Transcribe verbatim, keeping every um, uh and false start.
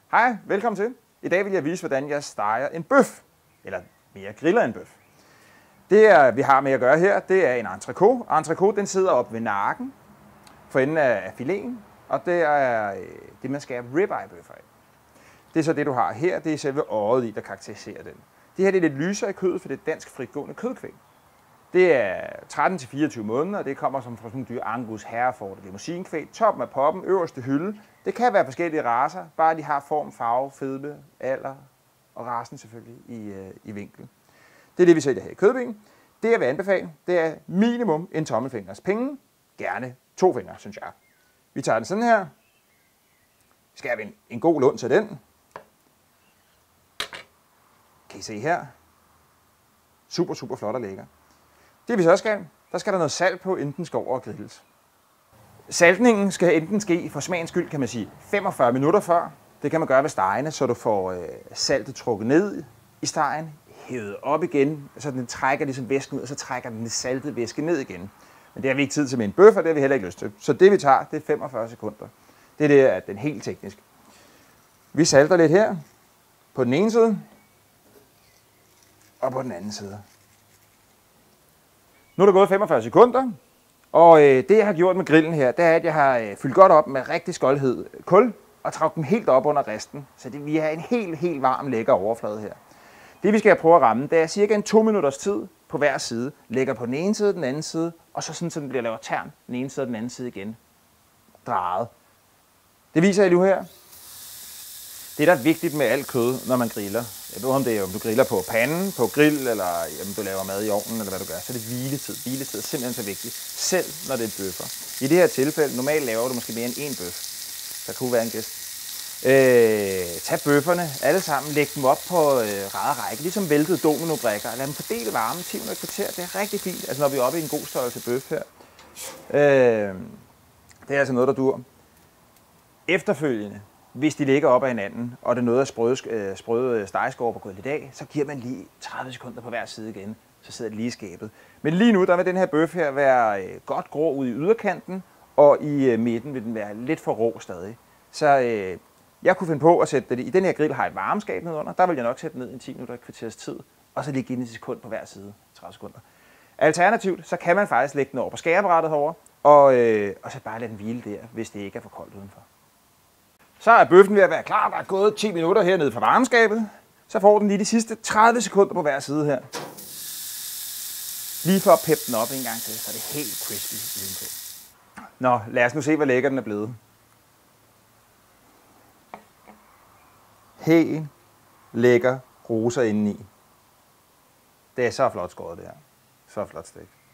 Hej, velkommen til. I dag vil jeg vise, hvordan jeg steger en bøf, eller mere griller en bøf. Det, er, vi har med at gøre her, det er en entrecôte. Entrecôte, den sidder op ved nakken for enden af fileten, og det er det, man skærer ribeye-bøffer af. Det er så det, du har her. Det er selve øjet i, der karakteriserer den. Det her det er lidt lysere i kødet, for det er dansk fritgående kødkvæg. Det er tretten til fireogtyve måneder, og det kommer som fra sådan en dyr Angus, Hereford, limousinkvæg. Toppen af poppen, øverste hylde. Det kan være forskellige racer, bare de har form, farve, fedme, alder og racen selvfølgelig i, øh, i vinkel. Det er det, vi sælger her i kødben. Det, jeg vil anbefale, det er minimum en tommelfingers penge. Gerne to fingre, synes jeg. Vi tager den sådan her. Skærer vi en, en god lund til den. Kan I se her? Super, super flot og lækker. Det vi så skal, der skal der noget salt på, inden den skal over og grilles. Saltningen skal enten ske for smagens skyld, kan man sige, femogfyrre minutter før. Det kan man gøre ved stegene, så du får øh, saltet trukket ned i stegen, hævet op igen, så den trækker ligesom væsken ud, og så trækker den saltede væske ned igen. Men det har vi ikke tid til med en bøf, og det har vi heller ikke lyst til. Så det vi tager, det er femogfyrre sekunder. Det er det, at den er helt teknisk. Vi salter lidt her, på den ene side, og på den anden side. Nu er der gået femogfyrre sekunder, og øh, det jeg har gjort med grillen her, det er, at jeg har øh, fyldt godt op med rigtig skoldhed kul, og trukket dem helt op under resten, så det, vi har en helt, helt varm, lækker overflade her. Det vi skal prøve at ramme, det er cirka en to minutters tid på hver side. Lægger på den ene side, den anden side, og så sådan, så den bliver lavet tern, den ene side og den anden side igen. Drejet. Det viser jeg nu her. Det, der er vigtigt med alt kød, når man griller, jeg ved om det er, om du griller på panden, på grill, eller om du laver mad i ovnen, eller hvad du gør, så er det hviletid. Hviletid er simpelthen så vigtigt, selv når det er bøffer. I det her tilfælde, normalt laver du måske mere end én bøf. Der kunne være en gæst. Øh, tag bøfferne alle sammen, læg dem op på øh, rad og række, ligesom væltede dominobrikker, og lad dem fordele varmen ti minutter kvarter. Det er rigtig fint, altså når vi er oppe i en god størrelse bøf her. Øh, det er altså noget, der dur. Efterfølgende, hvis de ligger op ad hinanden, og det er noget af sprøde, sprøde stegeskår på gået lidt af, så giver man lige tredive sekunder på hver side igen, så sidder det lige i skabet. Men lige nu, der vil den her bøf her være godt grå ude i yderkanten, og i midten vil den være lidt for rå stadig. Så øh, jeg kunne finde på at sætte det i den her grill, har et varmeskab nedenunder, der vil jeg nok sætte ned i ti minutter et kvarters tid, og så lige give den et sekund på hver side, tredive sekunder. Alternativt, så kan man faktisk lægge den over på skærebrættet herovre, og, øh, og så bare lade den hvile der, hvis det ikke er for koldt udenfor. Så er bøffen ved at være klar, der er gået ti minutter hernede fra varmeskabet. Så får den lige de sidste tredive sekunder på hver side her. Lige for at peppe den op en gang til, så er det helt crispy udenpå. Nå, lad os nu se, hvor lækker den er blevet. Helt lækker roser indeni. Det er så flot skåret det her. Så flot stegt.